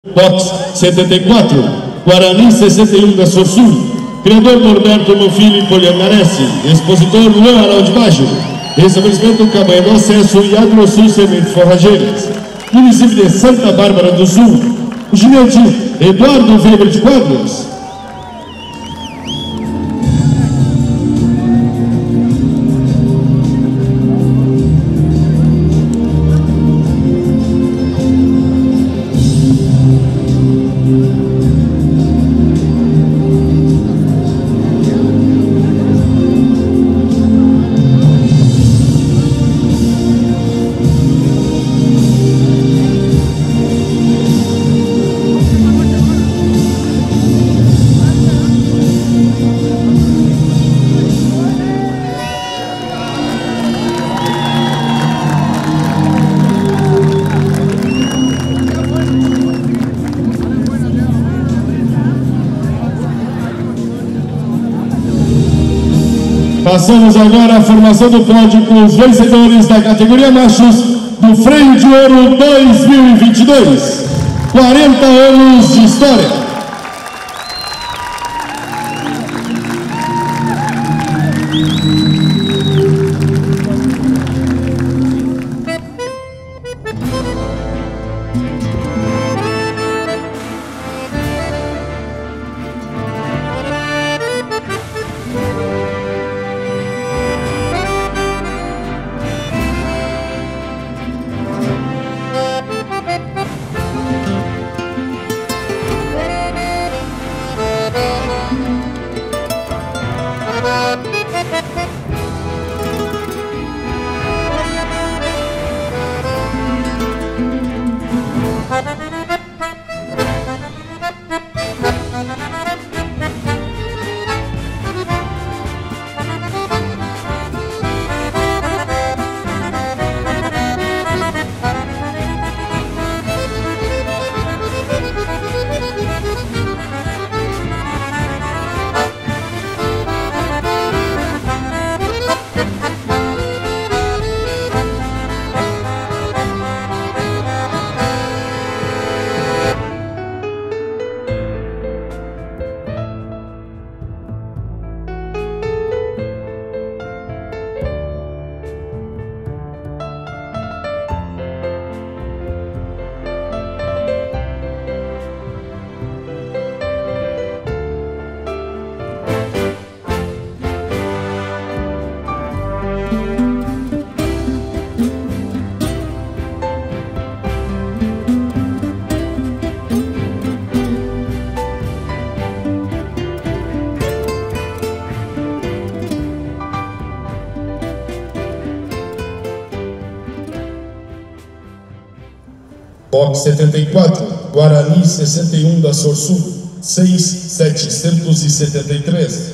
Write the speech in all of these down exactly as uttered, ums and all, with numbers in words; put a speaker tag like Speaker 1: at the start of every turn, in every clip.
Speaker 1: Box setenta e quatro, Guarani sessenta e um da Sorsul. Criador Norberto Mofili Polianarese. Expositor Luan Araldi Baggio. Estabelecimento Cabanha do Acesso e AgroSul Sementes Forrageiras. Município de Santa Bárbara do Sul. Ginete Eduardo Weber de Quadros. Passamos agora à formação do pódio com os vencedores da categoria machos do Freio de Ouro dois mil e vinte e dois. quarenta anos de história. Box setenta e quatro, Guarani sessenta e um da Sorsul, seis setecentos e setenta e três.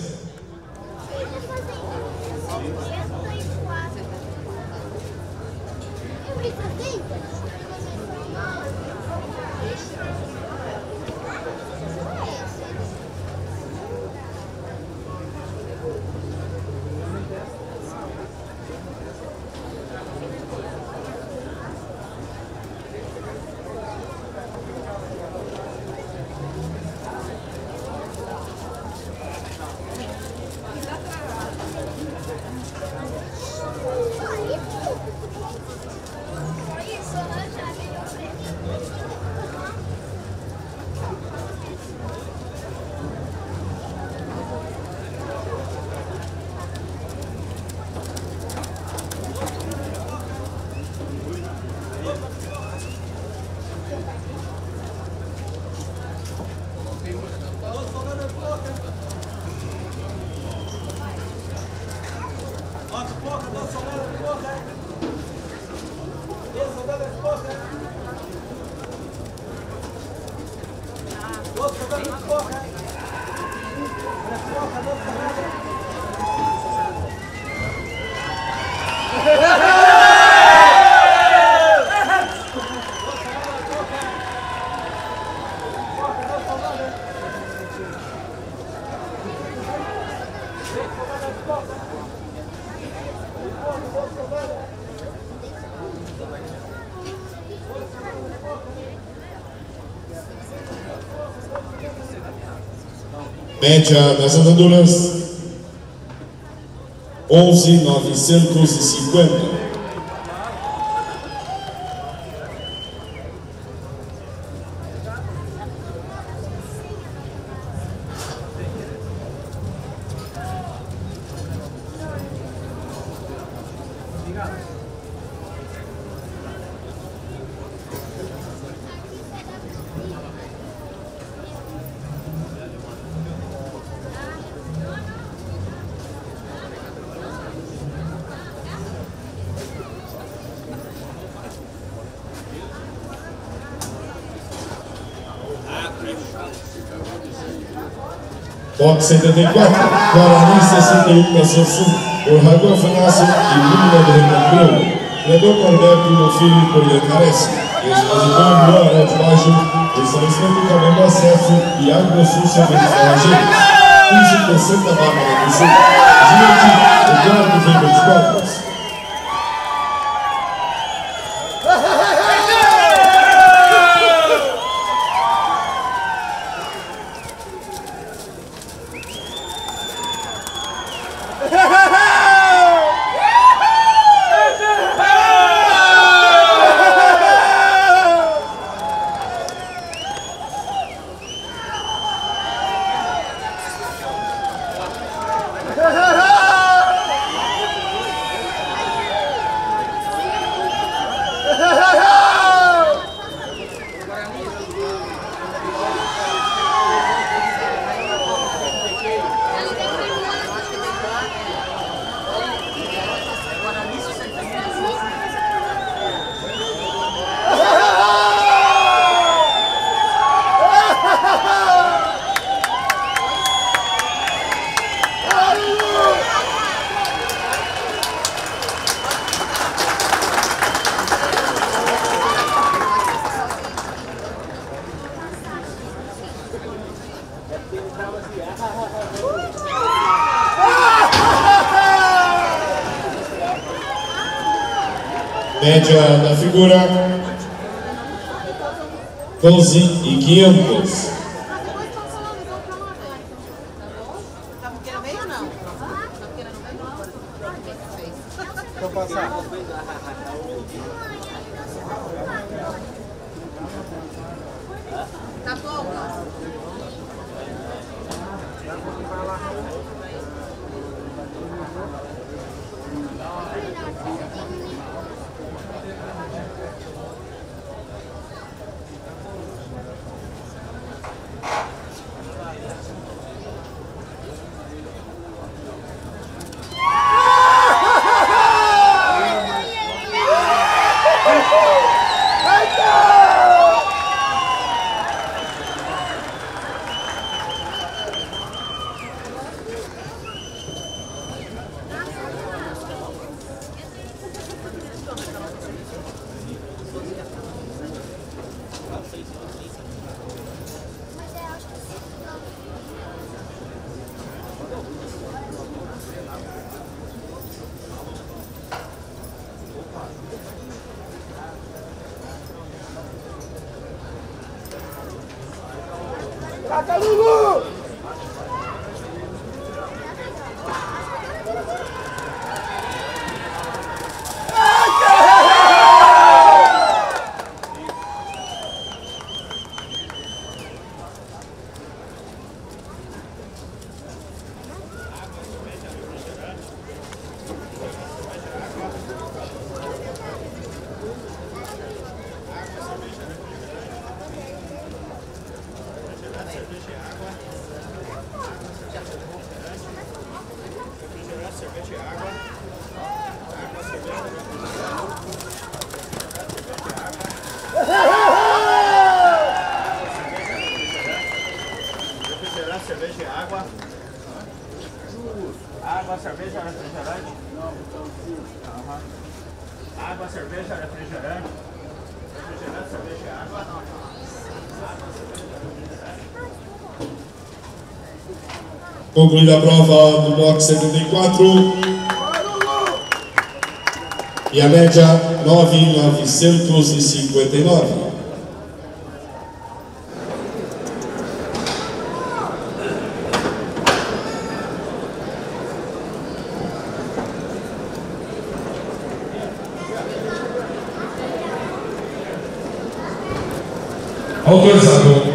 Speaker 1: Média das andaduras onze mil novecentos e cinquenta. Box setenta e quatro, Guarani sessenta e um da Sul, Orrago Afanásio e Lula do Recreio, Criador Norberto do Filho Poliancarece, Expositor Luan Arão de Baixo, Estabelecimento do Caminho do Acesso e Água Sul Serviço de Forrageiros, Príncipe de Santa Bárbara do Sul, Gigante, Eduardo Veiga dos Copos. Média da figura doze e quinhentos.
Speaker 2: Tá bom, Taca, Lulu!
Speaker 3: Cerveja e água. Água, cerveja. Refrigerante, cerveja e água. Água, cerveja, refrigerante. Uhum. Água, cerveja, refrigerante. Refrigerante, cerveja e água. Água, cerveja, refrigerante.
Speaker 1: Concluída a prova do box setenta e quatro e a média nove mil novecentos e cinquenta e nove.
Speaker 4: Autorizado.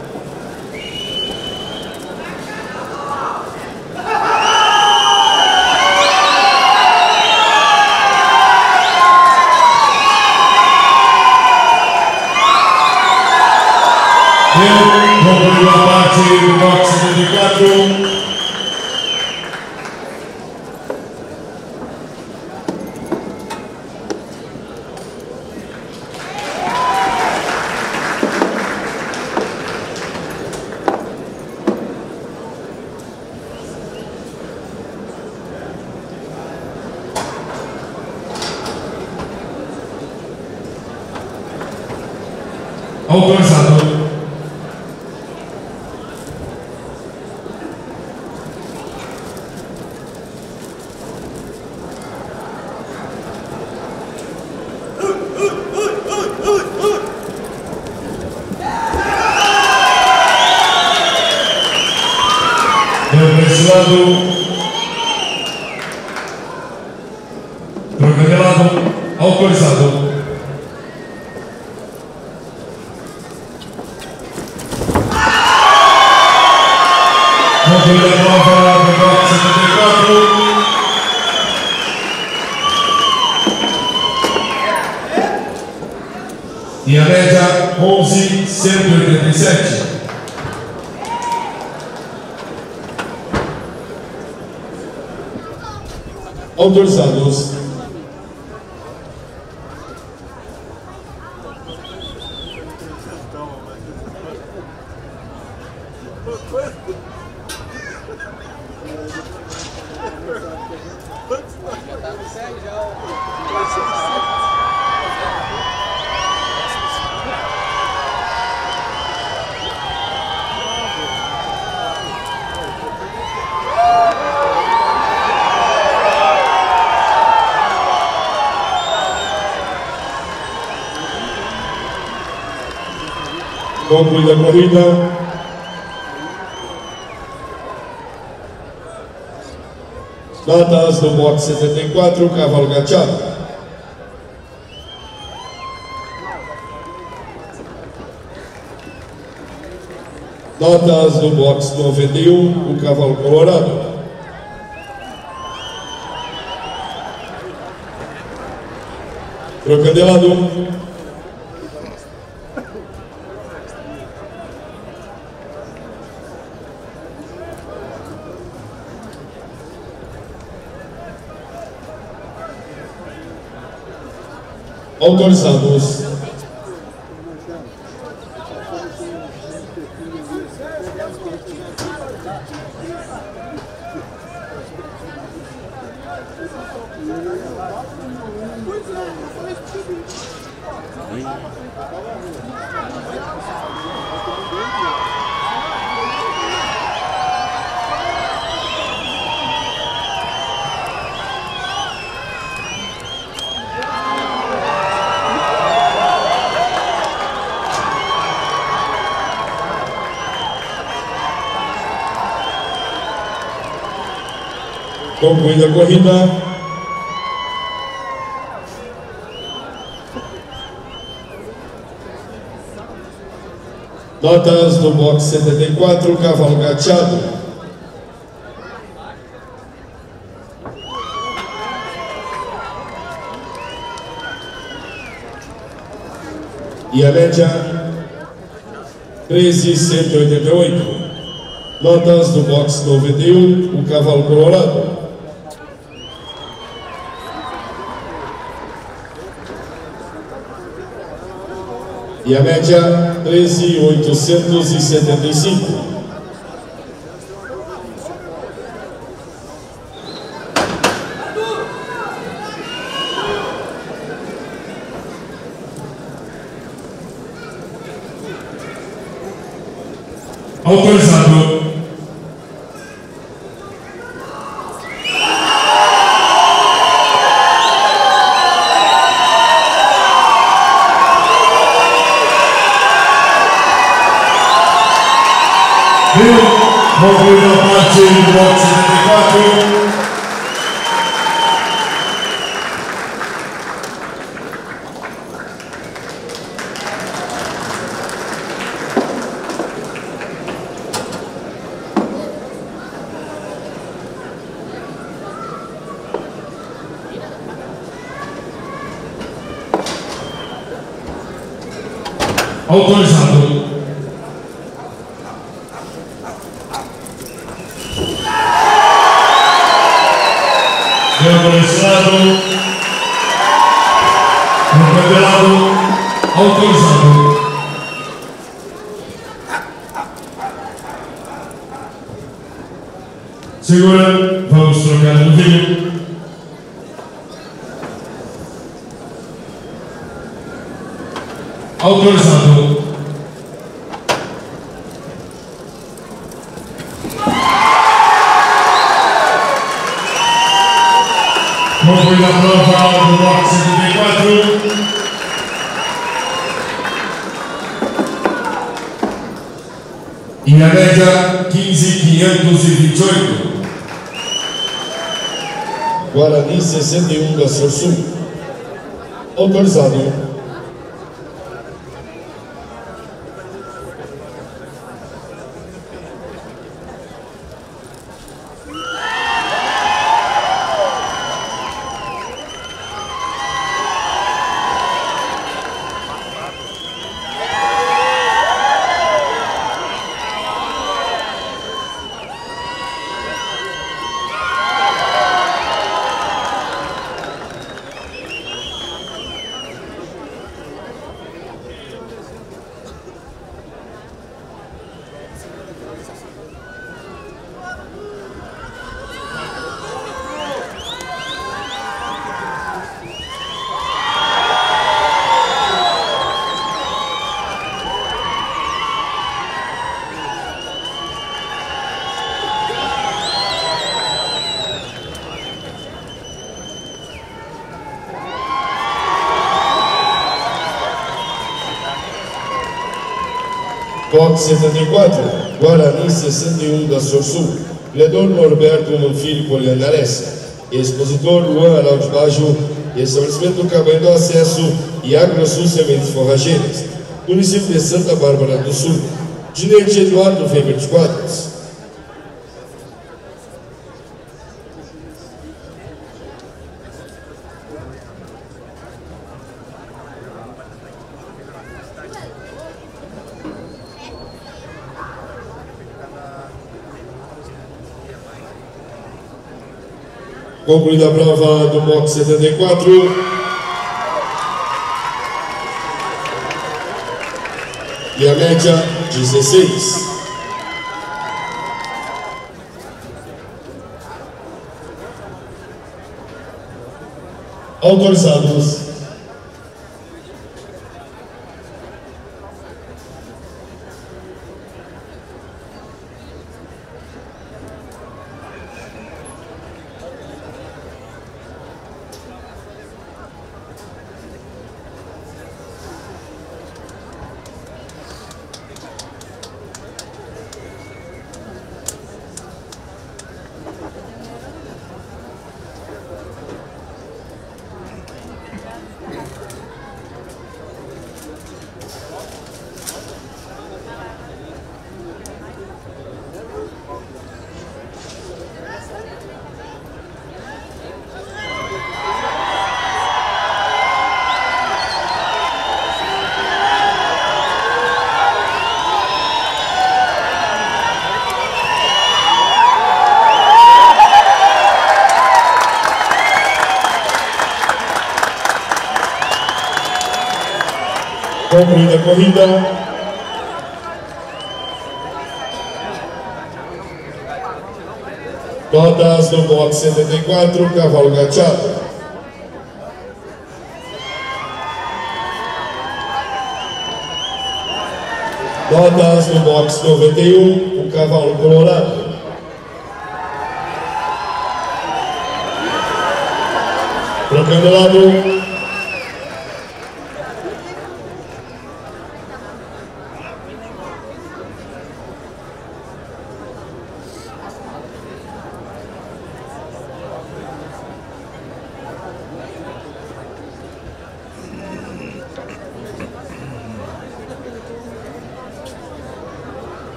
Speaker 4: Vamos a parte do box setenta e quatro. Autorizado. Representado, troca autorizado. Concluída a prova do box setenta e quatro. E a média onze, cento e oitenta e sete.
Speaker 1: Autorizados. Concluída a corrida. Notas do box setenta e quatro, cavalo gachado. Notas do box noventa e um, o cavalo colorado. Troca de lado. Autorizados. Concluída a corrida. Notas do box setenta e quatro, cavalo gachado. E a média treze mil cento e oitenta e oito. Notas do box noventa e um, o cavalo colorado. E a média treze mil oitocentos e setenta e cinco.
Speaker 4: Autorizado. Concluída a parte do box setenta e quatro. Autorizado. Autorizado. Confederado. Autorizado. Segura, vamos trocar no vídeo. Autorizado. Concluída a prova do bloco setenta e quatro. E a média quinze mil quinhentos e vinte e oito.
Speaker 1: Guarani sessenta e um da Sul. Autorizado. Box setenta e quatro, Guarani sessenta e um da Sul. Vereador Norberto Monfilho Poliandarese. Expositor Luan Araujo Bajo. Estabelecimento do Cabanho do Acesso e AgroSul Sementes Forrageiras. Município de Santa Bárbara do Sul. Ginete Eduardo Weber de Quadros. Concluída a prova do box setenta e quatro. E a média dezesseis. Autorizados. Concluída a corrida. Notas do box setenta e quatro, cavalo gachado. Notas do box noventa e um, o cavalo colorado. Trocando lado.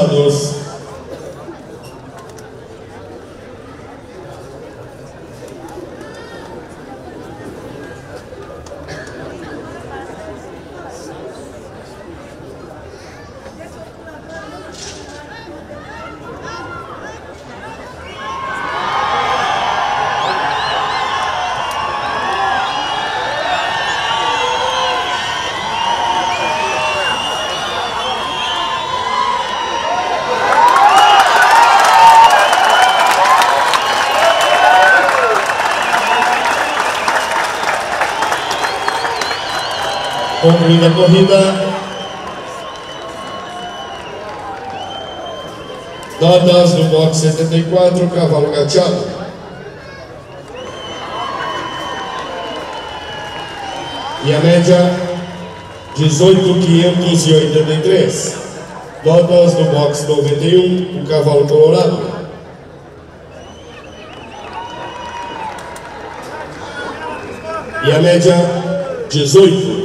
Speaker 1: Autorizados.
Speaker 4: Concluída a corrida. Notas do box setenta e quatro, cavalo gateado. E a média, dezoito mil quinhentos e oitenta e três. Notas do box noventa e um, o cavalo colorado. E a média, dezoito.